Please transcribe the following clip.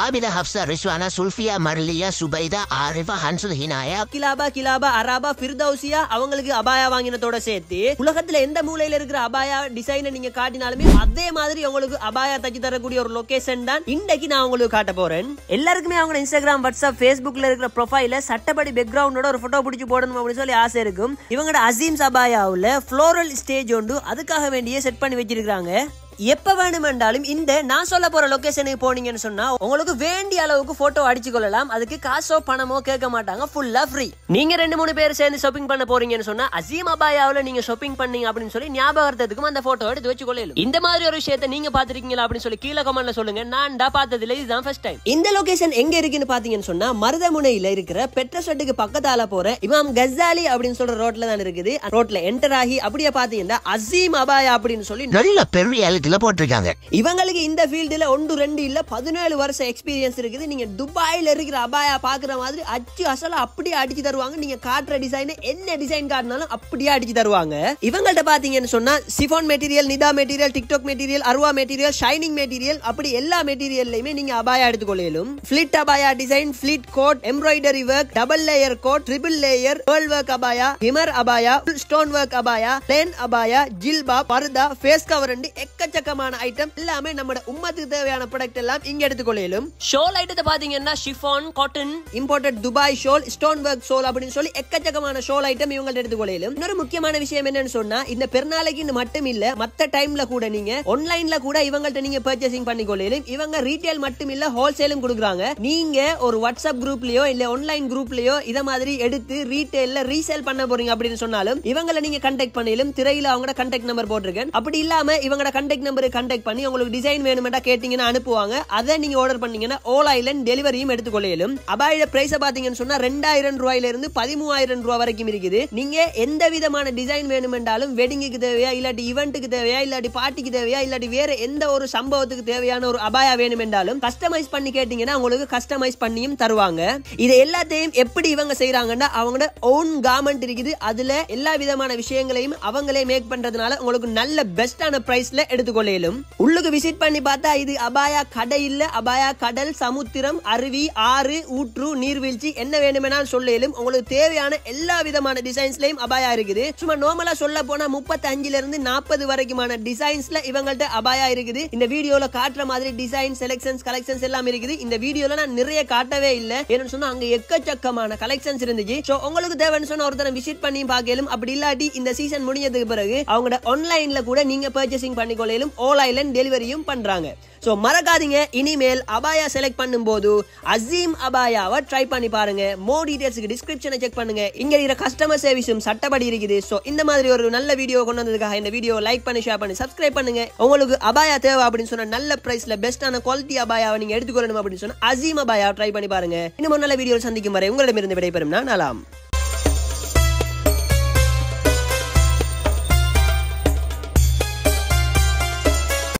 ஆபிதா, ஹப்சா, ரிஸ்வானா, சுல்ஃபியா, மர்லியா, சுபைதா, ஆரிஃபா, ஹன்சுல், ஹினாயா, கிலாபா, அராபா, ஃபிர்தௌசியா அவங்களுக்கு அபாயா வாங்கினதோட சேர்த்து உலகத்துல எந்த மூலையில இருக்கிற அபாயா டிசைனை நீங்க காட்டினாலுமே அதே மாதிரி உங்களுக்கு அபாயா தச்சு தரக்கூடிய ஒரு லொகேஷன் தான் இன்னைக்கு நான் உங்களுக்கு காட்ட போறேன். எல்லாருக்குமே அவங்க இன்ஸ்டாகிராம், வாட்ஸ்அப், ஃபேஸ்புக்ல இருக்கிற ப்ரொஃபைல சட்டப்படி பேக்ரவுண்டோட ஒரு போட்டோ பிடிச்சு போடணும் அப்படின்னு சொல்லி ஆசை இருக்கும். இவங்களோட அசீம் அபாயாவுல ஃப்ளோரல் ஸ்டேஜ் ஒன்று அதுக்காக வேண்டிய செட் பண்ணி வச்சிருக்காங்க. எப்ப வேணுமென்றாலும் இந்த நான் சொல்ல போற லொகேஷனுக்கு போனீங்கன்னு சொன்னா உங்களுக்கு வேண்டிய அளவுக்கு போட்டோ அடிச்சு கொள்ளலாம். அதுக்கு காசோ பணமோ கேட்க மாட்டாங்க, ஃபுல்லா ஃப்ரீ. நீங்க 2-3 பேர் சேர்ந்து ஷாப்பிங் பண்ண போறீங்கன்னு சொன்னா அசீம் அபாயாவுல நீங்க ஷாப்பிங் பண்ணீங்க அப்படின்னு சொல்லி ஞாபகத்துக்கும் அந்த போட்டோ எடுத்து வச்சு கொள்ளலாம். இந்த மாதிரி ஒரு விஷயத்தை நீங்க பாத்துருக்கீங்களா அப்படின்னு சொல்லி கீழே கமெண்ட்ல சொல்லுங்க. நான் பார்த்ததில்லை, இதுதான் ஃபர்ஸ்ட் டைம். இந்த லொகேஷன் எங்க இருக்குன்னு பாத்தீங்கன்னு சொன்னா மருதமுனையில இருக்கிற பெட்ரோசெட்டுக்கு பக்கத்தால போற இமாம் கசாலி அப்படின்னு சொல்ற ரோட்ல தான் இருக்குது. ரோட்ல என்டர் ஆகி அப்படியே பாத்தீங்கன்னா அசீம் அபாயா அப்படின்னு சொல்லி நல்ல பெரிய போட்டிருக்காங்க. இவங்களுக்கு இந்த ஃபீல்டுல 1-2 இல்ல 17 வருஷம் எக்ஸ்பீரியன்ஸ் இருக்குது. நீங்க துபாயில இருக்கிற அபாயா பாக்குற மாதிரி அச்சு அசலா அப்படியே அடிச்சு தருவாங்க. நீங்க காட்டுற டிசைன் என்ன டிசைன் காட்டினாலும் அப்படியே அடிச்சு தருவாங்க. இவங்கள்ட்ட பாத்தீங்கன்னு சொன்னா சிஃபான் மெட்டீரியல், நிதா மெட்டீரியல், டிக்டாக் மெட்டீரியல், அர்வா மெட்டீரியல், ஷைனிங் மெட்டீரியல், அப்படி எல்லா மெட்டீரியல்லையுமே நீங்க அபாயா எடுத்துக்கொள்ளலும். ஃபிளிட் அபாயா டிசைன், ஃபிளிட் coat, embroidery work, double layer coat, triple layer, pearl work அபாயா, ஹிமர் அபாயா, ஸ்டோன் ஒர்க் அபாயா, பிளேன் அபாயா, ஜில்பா, பர்தா, ஃபேஸ் கவர் எக்கச்சக்கமான ஐட்டம் எல்லாமே நம்ம உம்மத்துக்கு தேவையான ப்ராடக்ட் எல்லாம் இங்க எடுத்துக்கொள்ளலும். ஷோல் ஐட்டத்தை பாத்தீங்கன்னா chiffon, cotton, imported Dubai shawl, stone work shawl அப்படின்னு சொல்லி எக்கச்சக்கமான ஷோல் ஐட்டம் இவங்க எடுத்துக்கொள்ளலும். இன்னொரு முக்கியமான விஷயம் என்னன்னு சொன்னா இந்த பெருநாளைக்கு மட்டும் இல்ல மத்த டைம்ல கூட நீங்க ஆன்லைன்ல கூட இவங்கள்ட்ட நீங்க பர்ச்சேசிங் பண்ணிக்கொள்ளலும். இவங்க ரீட்டைல் மட்டும் இல்ல ஹோல்சேலும் கொடுக்குறாங்க. நீங்க ஒரு வாட்ஸ்அப் குரூப்லயோ இல்ல ஆன்லைன் குரூப்லயோ இத மாதிரி எடுத்து ரீட்டைல்ல ரீசேல் பண்ண போறீங்க அப்படின்னு சொன்னாலும் இவங்களை நீங்க கான்டாக்ட் பண்ணலும். திரையில அவங்களோட கான்டாக்ட் நம்பர் போட்டிருக்கேன். அப்படி இல்லாம இவங்களோட கான்டாக்ட் நம்பரை கான்டாக்ட் பண்ணி உங்களுக்கு டிசைன் வேணுமெண்டா கேட்டீங்கன்னா அனுப்புவாங்க. அதை நீங்க ஆர்டர் பண்ணீங்கன்னா ஆல் ஐலண்ட் டெலிவரியும் எடுத்துக்கொள்ளலும். அபாயோட பிரைஸ் பாத்தீங்கன்னு சொன்னா 2000 ரூபாயில இருந்து 13000 ரூபாய் வரைக்கும் இருக்குது. நீங்க எந்த விதமான டிசைன் வேணுமென்றாலும் வெட்டிங்க்கு தேவையா இல்லாட்டி ஈவென்ட்க்கு தேவையா இல்லாட்டி பார்ட்டிக்கு தேவையா இல்லாட்டி வேற எந்த ஒரு சம்பவத்துக்கு தேவையான ஒரு அபாயா வேணுமென்றாலும் கஸ்டமைஸ் பண்ணி கேட்டீங்கன்னா உங்களுக்கு கஸ்டமைஸ் பண்ணியும் தருவாங்க. இது எல்லாத்தையும் எப்படி இவங்க செய்யறாங்கன்னா அவங்களோட ஓன் கார்மெண்ட் இருக்குது. அதுல எல்லா விதமான விஷயங்களையும் அவங்களே மேக் பண்றதுனால உங்களுக்கு நல்ல பெஸ்டான பிரைஸ்ல எடுத்துக்கொள்ளலும். உள்ளுக்கு விசிட் பண்ணி பார்த்தா இது அபாயா கடை இல்ல, அபாயா கடல், சமுத்திரம், அருவி, ஆறு, ஊற்று, நீர்வீழ்ச்சி என்ன வேணுமெனாலும் சொல்லலும். உங்களுக்கு தேவையான எல்லா விதமான டிசைன்ஸ்லயும் அபாயா இருக்குது. சும்மா நார்மலா சொல்ல போனா 35ல இருந்து 40 வரைக்குமான டிசைன்ஸ்ல இவங்கள்ட்ட அபாயா இருக்குது. இந்த வீடியோல காட்டுற மாதிரி டிசைன், செலக்ஷன்ஸ், கலெக்ஷன்ஸ் எல்லாம் இருக்குது. இந்த வீடியோல நான் நிறைய காட்டவே இல்ல, ஏன்னு சொன்னா அங்க எக்கச்சக்கமான கலெக்ஷன்ஸ் இருந்துச்சு. சோ உங்களுக்கு தேவைன்னு சொன்னா ஒரு தடவை விசிட் பண்ணி பார்க்கலும். அப்படி இல்லாட்டி இந்த சீசன் முடிஞ்சதுக்கு பிறகு அவங்களோட ஆன்லைன்ல கூட நீங்க பர்ச்சேசிங் பண்ணிக்கொள்ளலும். ஆல் ஐலண்ட் டெலிவரியும் பண்றாங்க. சோ மறக்காதீங்க, இனிமேல் அபாயா செலக்ட் பண்ணும்போது அசீம் அபாயாவை ட்ரை பண்ணி பாருங்க. மோர் டீடைல்ஸ்க்கு டிஸ்கிரிப்ஷனை செக் பண்ணுங்க. இங்க இருக்கிற கஸ்டமர் சர்வீஸும் சட்டப்படி இருக்குது. சோ இந்த மாதிரி ஒரு நல்ல வீடியோ கொண்டு வந்ததுக்காக இந்த வீடியோ லைக் பண்ணி, ஷேர் பண்ணி, சப்ஸ்கிரைப் பண்ணுங்க. உங்களுக்கு அபாயா தேவை அப்படின்னு சொன்னா நல்ல பிரைஸ்ல பெஸ்டான குவாலிட்டி அபாயாவை நீங்க எடுத்துக்கொள்ளணும் அப்படின்னு சொன்னா அசீம் அபாயா ட்ரை பண்ணி பாருங்க. இன்னும் நல்ல வீடியோ சந்திக்கும் வரை உங்களிடமிருந்து விடைபெறும் நான் அலாம்.